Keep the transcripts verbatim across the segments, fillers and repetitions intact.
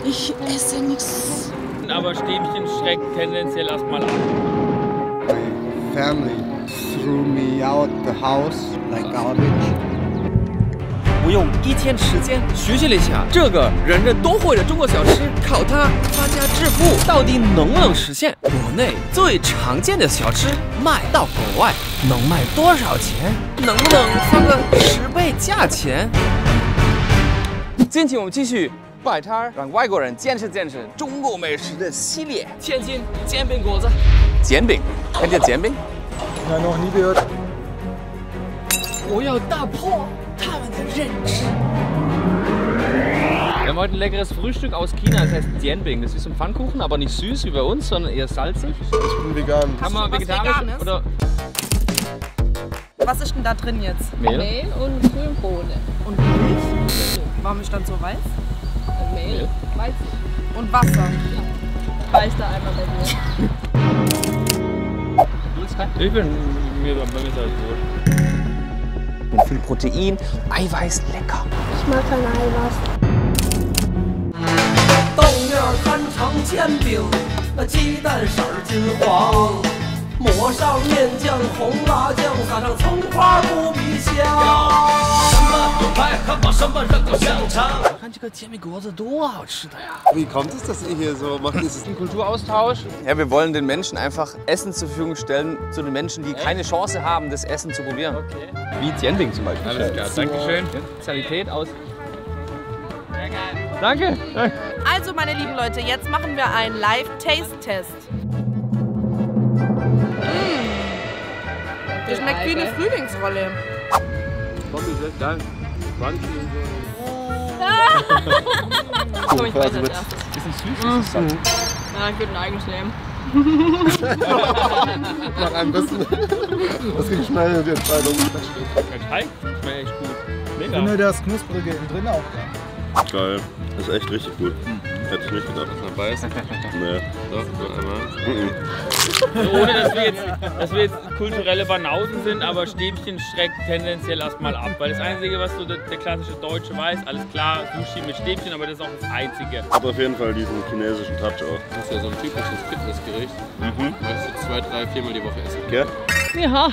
Ich esse nichts. Aber Stäbchen schreckt tendenziell erstmal ab. My family threw me out the house like garbage. 我用一天时间学习了一下这个人人都会的中国小吃，靠它发家致富到底能不能实现？国内最常见的小吃卖到国外能卖多少钱？能不能翻个十倍价钱？今天我们继续摆摊儿，让外国人见识见识中国美食的系列。天津煎饼果子，煎饼，kennt ihr煎饼？ Ja, noch nie gehört. 我要打破他们的认知。 Wir haben heute ein leckeres Frühstück aus China, das heißt Jianbing. Das ist ein Pfannkuchen, aber nicht süß wie bei uns, sondern eher salzig. Ich bin vegan. Kann man vegetarisch oder? Was ist denn da drin jetzt? Mehl. Mehl und Grünkohle. Und Milch? Warum ist dann so weiß? Mehl, Mehl. Weizen. Und Wasser. Weiß da einmal bei mir. Du willst kein? Ich bin mir bei mir ist alles gut. Mit viel Protein, Eiweiß, lecker. Ich mag kein Eiweiß. 豆面摊成煎饼，那鸡蛋色儿金黄，抹上面酱、红辣酱，撒上葱花不比香。什么牛排、汉堡，什么热狗、香肠。 看这个煎饼果子多好吃的呀！ Wie kommt es, dass ihr hier so macht? Ist es Ein Kulturaustausch. Ja, wir wollen den Menschen einfach Essen zur Verfügung stellen, zu den Menschen, die keine Chance haben, das Essen zu probieren. Okay. Wie Jianbing zum Beispiel. Alles klar, Dankeschön. Qualität aus. Danke. Also, meine lieben Leute, jetzt machen wir einen Live-Taste-Test. Mmh. Das schmeckt wie eine Frühlingsrolle. Kombi ist echt geil. Crunchy und Komm, ich weiß als erstes. Bisschen süß. Ja, ich würde ein eigenes nehmen. nach einem bisschen. Das ging schnell, die Entscheidung. Der Teig schmeckt echt gut. Ich Mega. finde das Knusprige innen drin auch geil. Geil. Das ist echt richtig gut. Hätte ich nicht gedacht. Dass man beißt. Nee. Doch, nur einmal. Mhm. Ohne dass wir, jetzt, dass wir jetzt kulturelle Banausen sind, aber Stäbchen schreckt tendenziell erstmal ab. Weil das Einzige, was so der, der klassische Deutsche weiß, alles klar, Sushi mit Stäbchen, aber das ist auch das Einzige. Hat auf jeden Fall diesen chinesischen Touch auch. Das ist ja so ein typisches Fitnessgericht. Mhm. Man das jetzt zwei, drei, viermal die Woche essen. Okay. Ja.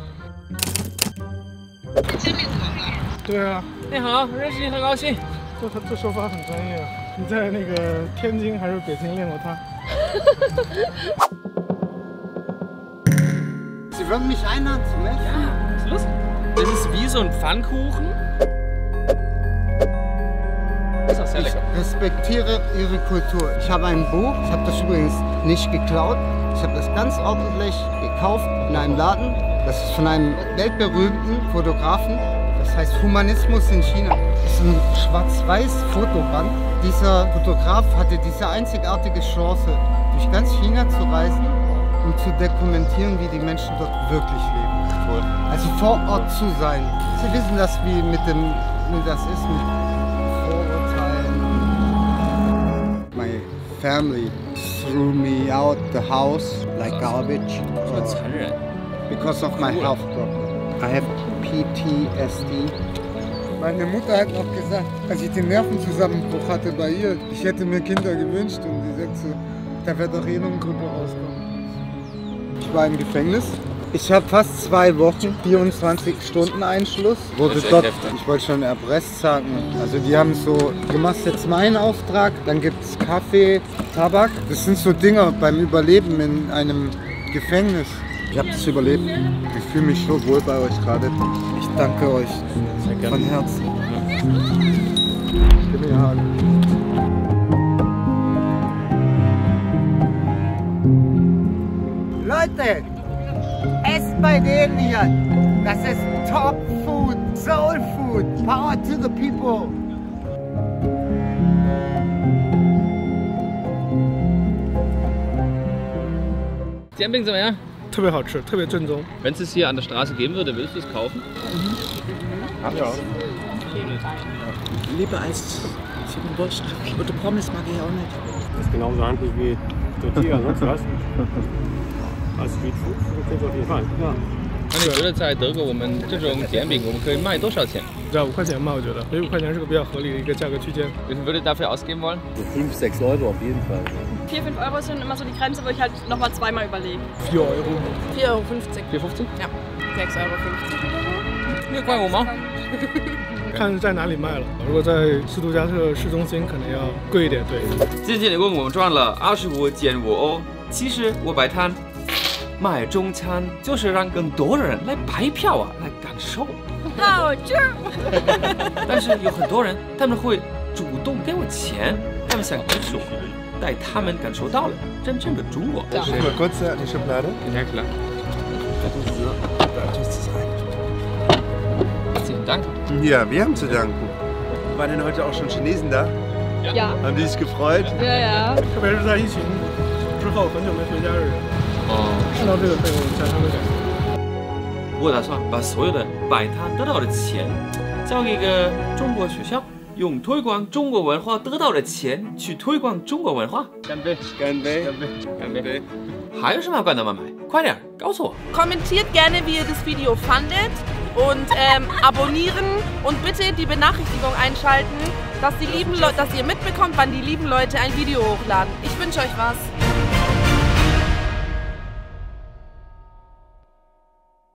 对啊， 你好，认识你很高兴。 这这手法很专业。你在那个天津还是北京练过它？ Sie wollen mich einladen zum Essen? Ja, was ist los? Das ist wie so ein Pfannkuchen. Das ist auch sehr Ich lecker. respektiere Ihre Kultur. Ich habe ein Buch, ich habe das übrigens nicht geklaut. Ich habe das ganz ordentlich gekauft in einem Laden. Das ist von einem weltberühmten Fotografen. Das heißt Humanismus in China. Das ist ein schwarz-weiß-Fotoband. Dieser Fotograf hatte diese einzigartige Chance, durch ganz China zu reisen, um zu dokumentieren, wie die Menschen dort wirklich leben. Cool. Also vor Ort zu sein. Sie wissen das, wie, mit dem, wie das ist mit Vorurteilen. My family threw me out the house like garbage uh, because of my health problem. I have P T S D. Meine Mutter hat noch gesagt, als ich den Nervenzusammenbruch hatte bei ihr, ich hätte mir Kinder gewünscht und sie sagt so, da wird doch eh noch ein Gruppe rauskommen. Ich war im Gefängnis. Ich habe fast zwei Wochen, vierundzwanzig Stunden Einschluss. Wurde dort, ich wollte schon erpresst sagen. Also die haben so, du machst jetzt meinen Auftrag, dann gibt es Kaffee, Tabak. Das sind so Dinger beim Überleben in einem Gefängnis. Ich habe das überlebt. Ich fühle mich so wohl bei euch gerade. Ich danke euch von Herzen. Gib mir Hand. Leute, esst bei denen hier. Das ist Top Food, Soul Food. Power to the people. Jianbing怎么样？ 特别好吃，特别正宗。 Wenn es es hier an der Straße geben würde, würdest du es kaufen? Ach ja. Lieber als Ziegenwurst. Oder Pommes mag ich auch nicht. Das ist genauso handlich wie Tortilla, sonst was. Als Streetfood, das klingt auf jeden Fall. Ja. 那你觉得在德国，我们这种煎饼，我们可以卖多少钱？ Ja, 五块钱嘛，我觉得，所以五块钱是个比较合理的一个价格区间。 Wie viel würdet ihr dafür ausgeben wollen? So fünf, sechs Euro auf jeden Fall. vier, fünf Euro sind immer so die Grenze, wo ich halt nochmal zweimal überlege. vier Euro. vier Euro fünfzig. vier fünfzig? Ja. sechs Euro fünfzig. 六块五吗？ 看是在哪里卖了。如果在斯图加特市中心，可能要贵一点。对。 今天问我们赚了二十五减五欧。其实我摆摊卖中餐，就是让更多的人来白票啊，来感受。 好吃。 但是有很多人，他们会主动给我钱，他们想感受，带他们感受到了真正的中国。 Mal kurz die Schublade. Ja klar. Vielen Dank. Ja, wir haben zu danken. Waren denn heute auch schon Chinesen da? Ja. Haben die sich gefreut? Ja, ja. 特别是在疫情之后，很久没回家的人， 哦， 看到这个费用，向他们感谢。 我打算把所有的摆摊得到的钱交给一个中国学校，用推广中国文化得到的钱去推广中国文化。干杯！ 干杯！ 干杯！干杯！还有什么要干的吗？买，快点，告诉我。 Kommentiert gerne, wie ihr das Video fandet und ähm, abonnieren und bitte die Benachrichtigung einschalten, dass, die lieben Le dass ihr mitbekommt, wann die lieben Leute ein Video hochladen. Ich wünsche euch was.